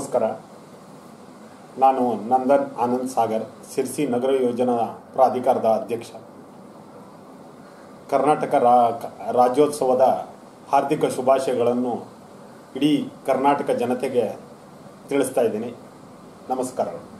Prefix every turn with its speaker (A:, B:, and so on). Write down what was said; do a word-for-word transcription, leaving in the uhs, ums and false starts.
A: ನಮಸ್ಕಾರ. ನಾನು ನಂದನ್ ಆನಂದ್ ಸಾಗರ್, ಸಿರ್ಸಿ ನಗರ ಯೋಜನಾ ಪ್ರಾಧಿಕಾರದ ಅಧ್ಯಕ್ಷ. ಕರ್ನಾಟಕ ರಾಜ್ಯೋತ್ಸವದ ಹಾರ್ದಿಕ ಶುಭಾಶಯಗಳನ್ನು ಇಡೀ ಕರ್ನಾಟಕ ಜನತೆಗೆ ತಿಳಿಸ್ತಾ ಇದ್ದೀನಿ. ನಮಸ್ಕಾರಗಳು.